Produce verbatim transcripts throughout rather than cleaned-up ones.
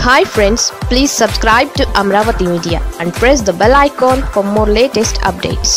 Hi friends, please subscribe to Amravati Media and press the bell icon for more latest updates.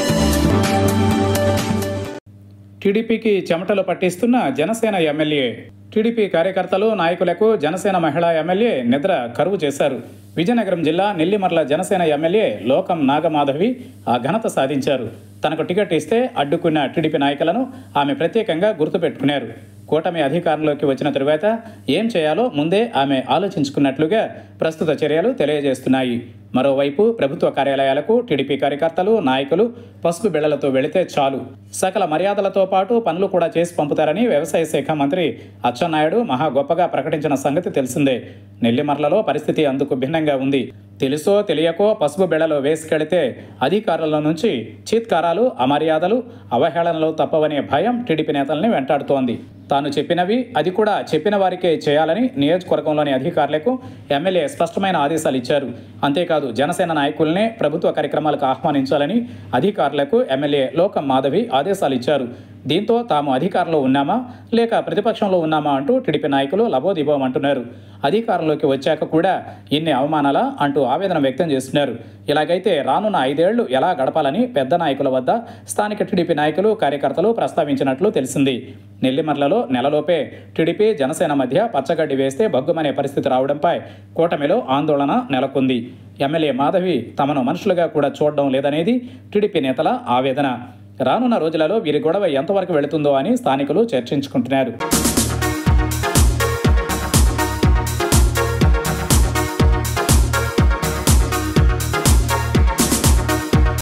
టీడీపీకి చెమటలు పట్టిస్తున్న Janasena MLA. TDP కార్యకర్తలు నాయకులకు జనసేన మహిళా MLA నిద్ర కరువు చేశారు. విజయనగరం జిల్లా నెల్లిమర్ల జనసేన ఎమ్మెల్యే లోకం నాగమాధవి ఆ ఘనత సాధించారు. తనకు టికెట్ ఇస్తే అడ్డుకున్న టీడీపీ నాయకులను ఆమె ప్రత్యేకంగా గుర్తుపెట్టుకున్నారు. కూటమి అధికారంలోకి వచ్చిన తరువాత ఏం చేయాలో ముందే ఆమె ఆలోచించుకున్నట్లుగా ప్రస్తుత చర్యలు తెలియజేస్తున్నాయి. మరోవైపు ప్రభుత్వ కార్యాలయాలకు టీడీపీ కార్యకర్తలు నాయకులు పసుపు బిళ్లలతో వెళితే చాలు, సకల మర్యాదలతో పాటు పనులు కూడా చేసి పంపుతారని వ్యవసాయ శాఖ మంత్రి అచ్చెన్నాయుడు మహా గొప్పగా ప్రకటించిన సంగతి తెలిసిందే. నెల్లిమర్లలో పరిస్థితి అందుకు భిన్నంగా ఉంది. తెలుసో తెలియకో పసుపు బిళ్లలో వేసుకెళితే అధికారుల నుంచి చీత్కారాలు, అమర్యాదలు, అవహేళనలు తప్పవనే భయం టీడీపీ నేతల్ని వెంటాడుతోంది. తాను చెప్పినవి అది కూడా చెప్పిన వారికే చేయాలని నియోజకవర్గంలోని అధికారులకు ఎమ్మెల్యే స్పష్టమైన ఆదేశాలు ఇచ్చారు. అంతేకాదు జనసేన నాయకులనే ప్రభుత్వ కార్యక్రమాలకు ఆహ్వానించాలని అధికారులకు ఎమ్మెల్యే లోకం మాధవి ఆదేశాలు ఇచ్చారు. దీంతో తాము అధికారంలో ఉన్నామా లేక ప్రతిపక్షంలో ఉన్నామా అంటూ టీడీపీ నాయకులు లబోదిబోం అంటున్నారు. అధికారంలోకి వచ్చాక కూడా ఇన్ని అవమానాలా అంటూ ఆవేదన వ్యక్తం చేస్తున్నారు. ఇలాగైతే రానున్న ఐదేళ్లు ఎలా గడపాలని పెద్ద నాయకుల వద్ద స్థానిక టీడీపీ నాయకులు కార్యకర్తలు ప్రస్తావించినట్లు తెలిసింది. నెల్లిమర్లలో నెలలోపే టీడీపీ జనసేన మధ్య పచ్చగడ్డి వేస్తే బగ్గుమనే పరిస్థితి రావడంపై కూటమిలో ఆందోళన నెలకొంది. ఎమ్మెల్యే మాధవి తమను మనుషులుగా కూడా చూడడం లేదనేది టీడీపీ నేతల ఆవేదన. రానున్న రోజులలో వీరి గొడవ ఎంతవరకు వెళుతుందో అని స్థానికులు చర్చించుకుంటున్నారు.